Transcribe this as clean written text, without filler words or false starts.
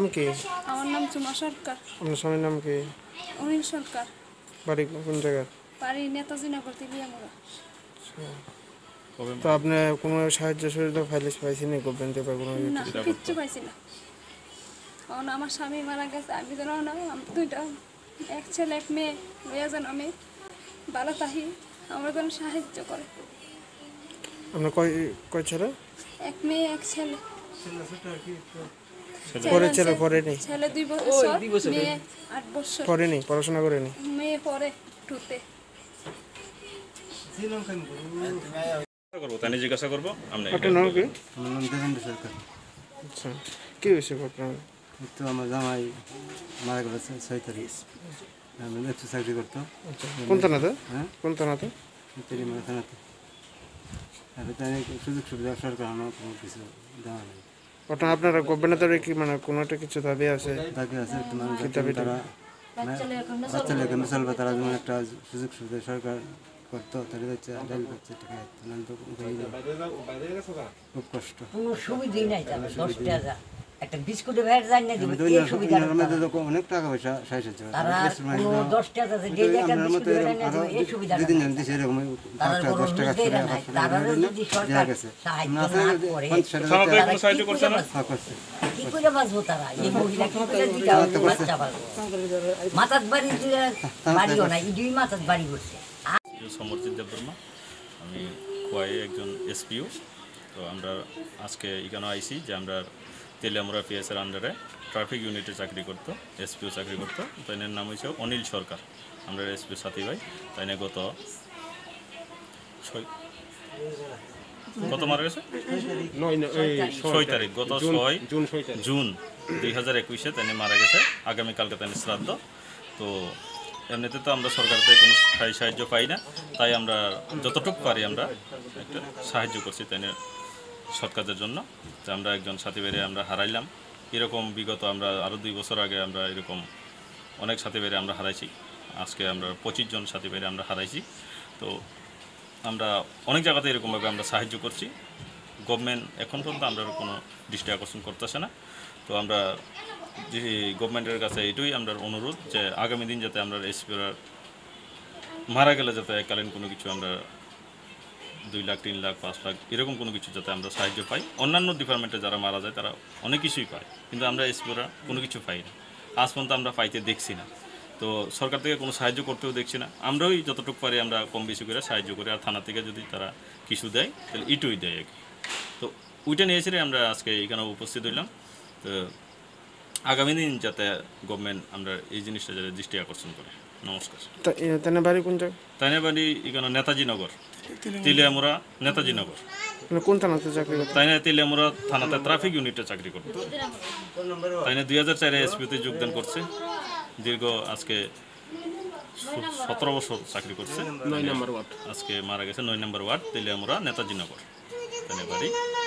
কি? আমার নাম চুমা সরকার। আপনার স্বামীর নাম কি? অনিল সরকার। বাড়ি কোন জায়গায়? বাড়ি নেতাজি নগর তেলিয়ামুড়া। তো আপনি কোনো সাহায্য সুবিধা পাইছেন গভর্নমেন্ট বা কোনো না, কিচ্ছু পাইছি না। কারণ আমার স্বামী মারা গেছে, আমি যেন না দুইটা এক ছেলে এক মেয়ে লইয়া যেন আমি ভালো থাকি, আমার যেন সাহায্য করে। আপনার কয় ছেলে? এক মেয়ে এক ছেলে। পড়েনি? ছেলে 2 বছর, মেয়ে 8 বছর। পড়েনি, পড়াশোনা করেনি? মেয়ে পড়ে 2-তে। তাই জিজ্ঞাসা করবো। আপনার নাম কি? আমার নাম দেবেন্দ্র সরকার। আচ্ছা, কি হয়েছে ঘটনা? তো আমার জামাই মারা গেছে 6 তারিখ। আমি একটু চাকরি করতো। আচ্ছা, কোন থানাতে? হ্যাঁ, কোন থানাতে? তেলিয়ামুড়া থানাতে। তাই সুযোগ সুবিধা সরকার আমার কোনো কিছু দেওয়া নেই। আপনারা গভর্নমেন্টের কি মানে কোনো একটা কিছু দাবি আছে? দাবি আছে একটু মানুষ তারা বাচ্চা লেখা চলবে, তারা যেমন একটা সুযোগ সুবিধা সরকার করতো, তাহলে হচ্ছে ডাল পাচ্ছে টাকা খুব কষ্ট। কোনো সুবিধাই নাই, 10 টাকা একটা বিস্কুটের ভ্যাট জানি না দেবে, এই সুবিধা অনেক টাকা পয়সা সাহায্য তারা কোনো 10 টাকা যে একটা বিস্কুটের ভ্যাট না দেবে, এই সুবিধা দিন জানি দিছে এরকম 10 টাকা তারা যদি সরকার সাহায্য না করে সাহায্য করছে না, কি করে বাঁচবো তারা? এই মহিলা কি করে দিটা বাচ্চা পারবো? মাথার বাড়ি বাড়িও না, ইডুই মাথার বাড়ি করছে। সমর্জিত দেববর্মা, আমি খোয়াই একজন এসপিও। তো আমরা আজকে এখানে আইসি যে আমরা তেলিয়ামুড়া পিএসের আন্ডারে ট্রাফিক ইউনিটে চাকরি করতো, এসপিও চাকরি করতো। তো এর নাম হয়েছে অনিল সরকার, আমরা এসপিও সাথী ভাই। তাই না গত মারা গেছে 6 তারিখ, গত 6 জুন 2021 তাই মারা গেছে। আগামীকালকে তাই শ্রাদ্ধ। তো এমনিতে তো আমরা সরকার থেকে কোনো সাহায্য পাই না, তাই আমরা যতটুকু পারি আমরা একটা সাহায্য করছি তাই সৎ কাজের জন্য। যে আমরা একজন সাথী ভাইরে আমরা হারাইলাম। এরকম বিগত আমরা আরও 2 বছর আগে আমরা এরকম অনেক সাথী ভাইরে আমরা হারাইছি। আজকে আমরা 25 জন সাথী ভাইরে আমরা হারাইছি। তো আমরা অনেক জায়গাতে এরকমভাবে আমরা সাহায্য করছি। গভর্নমেন্ট এখন পর্যন্ত আমরা কোনো দৃষ্টি আকর্ষণ করতেছে না। তো আমরা যে গভর্নমেন্টের কাছে এটাই আমরা অনুরোধ যে আগামী দিন যাতে আমরা এসপিরা মারা গেলে যাতে এককালীন কোনো কিছু আমরা 2 লাখ 3 লাখ 5 লাখ এরকম কোনো কিছু যাতে আমরা সাহায্য পাই। অন্যান্য ডিপার্টমেন্টে যারা মারা যায় তারা অনেক কিছুই পায়, কিন্তু আমরা এসপিরা কোনো কিছু পাই না। আজ পর্যন্ত আমরা পাইতে দেখছি না। তো সরকার থেকে কোনো সাহায্য করতেও দেখছি না। আমরাই যতটুকু পারি আমরা কম বেশি করে সাহায্য করি। আর থানা থেকে যদি তারা কিছু দেয় তাহলে ইটুই দেয় আর কি। তো ওইটা নিয়েছিলাম আমরা আজকে এখানে উপস্থিত হইলাম। তো আগামী দিন যাতে গভর্নমেন্ট আমরা এই জিনিসটা যাতে দৃষ্টি আকর্ষণ করে। নমস্কার। তাই বাড়ি কোন জায়গায়? তাই বাড়ি এখানে নেতাজি নগর, তেলিয়ামুড়া নেতাজি নগর। কোন থানাতে চাকরি করতো? তাই না তেলিয়ামুড়া থানাতে ট্রাফিক ইউনিটে চাকরি করতো। তাই না 2004-এ এসপিতে যোগদান করছে। দীর্ঘ আজকে 17 বছর চাকরি করছে। 9 নম্বর ওয়ার্ড। আজকে মারা গেছে 9 নম্বর ওয়ার্ড তেলিয়ামুড়া নেতাজি নগর। তাই বাড়ি।